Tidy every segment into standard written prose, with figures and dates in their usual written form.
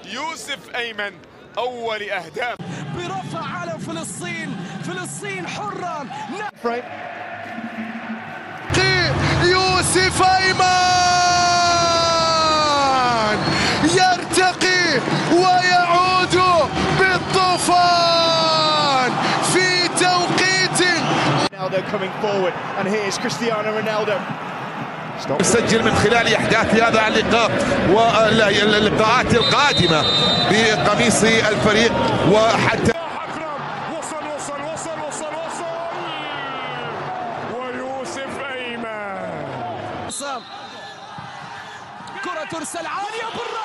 يوسف أيمن أول أهداف برفع على فلسطين حرة. يوسف أيمن يرتقي ويعود بالطوفان في توقيت. Ronaldo coming forward and here's Cristiano Ronaldo. يسجل من خلال احداث هذا اللقاء واللقاءات القادمه بقميص الفريق. وحتى وصل ويوسف أيمن كرة ترسل عالية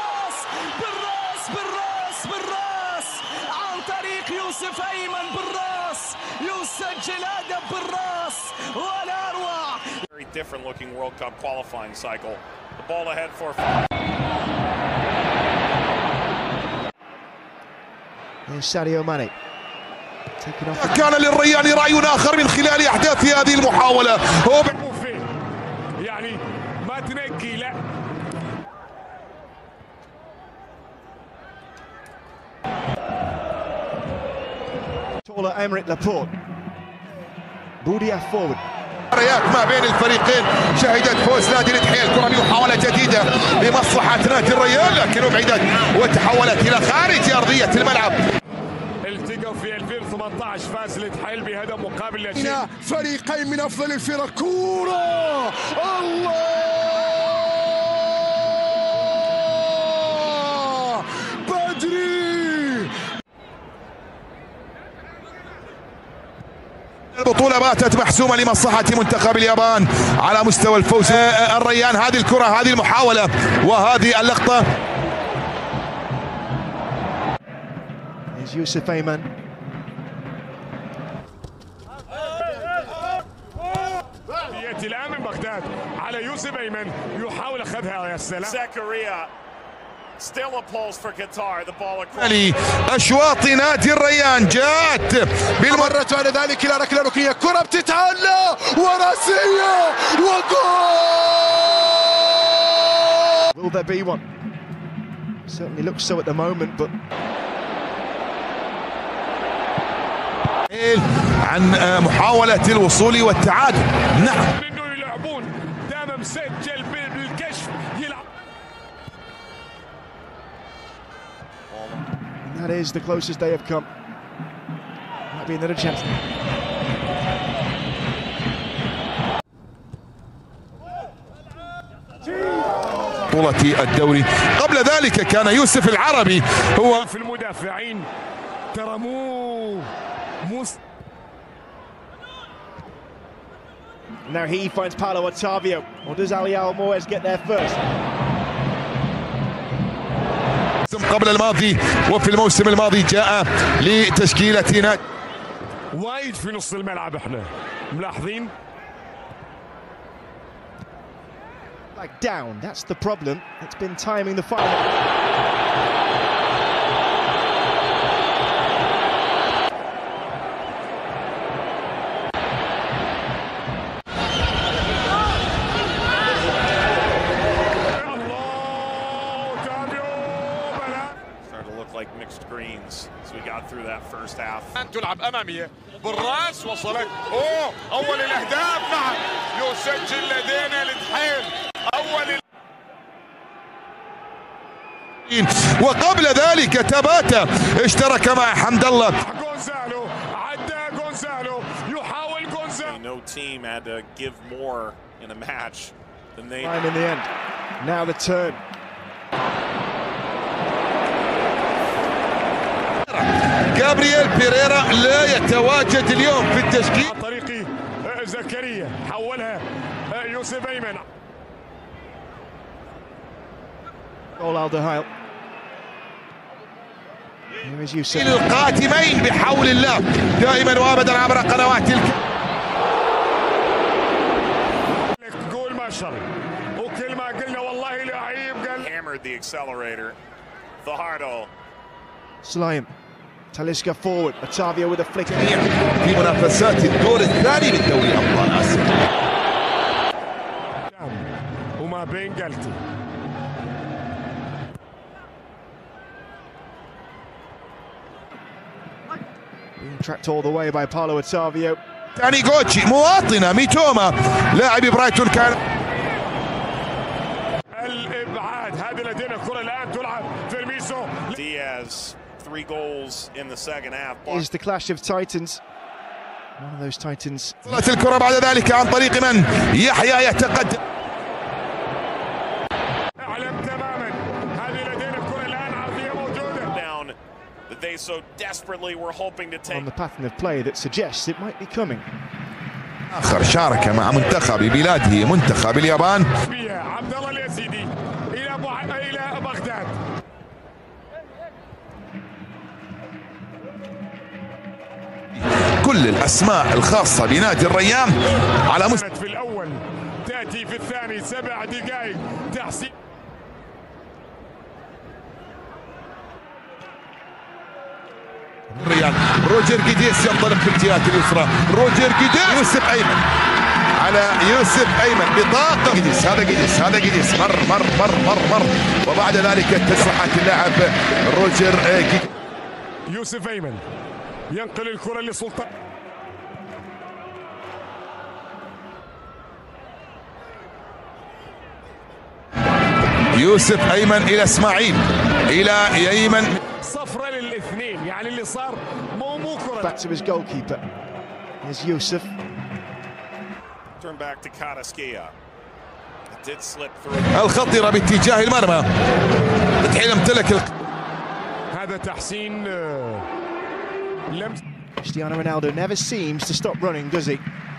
بالراس عن طريق يوسف أيمن بالراس يسجل هدف بالراس ولا أروع. Very different looking World Cup qualifying cycle. The ball ahead for Sadio Mane. كان للريان رأي آخر من خلال أحداث هذه المحاولة. هو يعني ما تنقي لا Taller Aymeric Laporte. Boudia forward. مباريات ما بين الفريقين شهدت فوز نادي الاتحاد. كرة بمحاولة جديدة لمصلحة نادي الريال لكن أبعدت وتحولت إلى خارج أرضية الملعب. التقوا في 2018 فاز الاتحاد بهدف مقابل لا شيء. فريقين من أفضل الفرق. كورة الله بدري. البطولة باتت محسومة لمصلحة منتخب اليابان على مستوى الفوز. الريان هذه الكرة هذه المحاولة وهذه اللقطة. يوسف أيمن. يأتي الآن من بغداد على يوسف أيمن يحاول أخذها. يا سلام. زكريا still a pulse for Qatar. The ball across. أشواط نادي الريان جاءت بالمرة بعد ذلك إلى ركلة ركنية. كرة بتتعلى وراسية وجول. Will there be one? Certainly looks so at the moment, but عن محاولة الوصول والتعادل. نعم. إنه يلعبون دائما مسجل بالكشف يلعب. that is the closest they have come. Might be another chance. بطولة الدوري. قبل ذلك كان يوسف العربي هو في المدافعين. ترى Now he finds Paulo Otavio. Or does Ali Almoez get there first? قبل الماضي وفي الموسم الماضي جاء لتشكيلتنا. وايد في نص الملعب احنا ملاحظين. Like down, that's the problem. It's been timing the final. Like mixed greens as we got through that first half. تلعب أمامية بالراس وصلت. أول الأهداف. نعم يسجل لدينا الاتحاد أول. وقبل ذلك تباتا اشترك مع حمد الله. غونزالو عدى غونزالو يحاول غونزالو. No team had to give more in a match than they. Time in the end. Now the turn. جابرييل بيريرا لا يتواجد اليوم في التشكيل. عن طريق زكريا حولها يوسف أيمن. Goal Alderweireld. Here is Yusuf. القاتمين بحول الله دائما وابدا عبر قنوات قول ما شر وكل ما قلنا والله لعيب قال. Hammered the accelerator. Fajardo. Slayem. Talisca forward. Otavio with a flick. في منافسات الدور الثاني من دوري أبطال آسيا. وما بين قلتي Tracked all the way by Paulo Otavio. ثاني جوتشي مواطنة ميتوما لاعب برايتون كان الابعاد. هذه لدينا الكره الان تلعب فيرميسو. Diaz 3 goals in the second half. Is the clash of titans. One of those titans. وصلت الكرة بعد ذلك عن طريق من؟ يحيى يتقدم. اعلم تماما. هذه لدينا الكره الان عرضيه موجوده. Down that they so desperately were hoping to take. On the pattern of play that suggests it might be coming. آخر شارك مع منتخب بلاده منتخب اليابان. عبد الله اليزيدي الى بغداد. كل الأسماء الخاصة بنادي الريان على مستوى في الأول تأتي في الثاني 7 دقائق تحسين. الريان روجر جيديس ينطلق في الجهات اليسرى. روجر جيديس يوسف أيمن على يوسف أيمن بطاقة جيديس. هذا جيديس هذا جيديس مر وبعد ذلك تصرحات اللاعب روجر جيديس. يوسف أيمن ينقل الكرة لسلطان. يوسف أيمن إلى إسماعيل إلى أيمن. صفرة للاثنين يعني اللي صار مو كرة. Back to his goalkeeper. Here's Yusuf. Turn back to Karaskia. It did slip through. الخطيرة باتجاه المرمى. تحيل امتلك هذا تحسين لمس. Cristiano Ronaldo never seems to stop running, does he?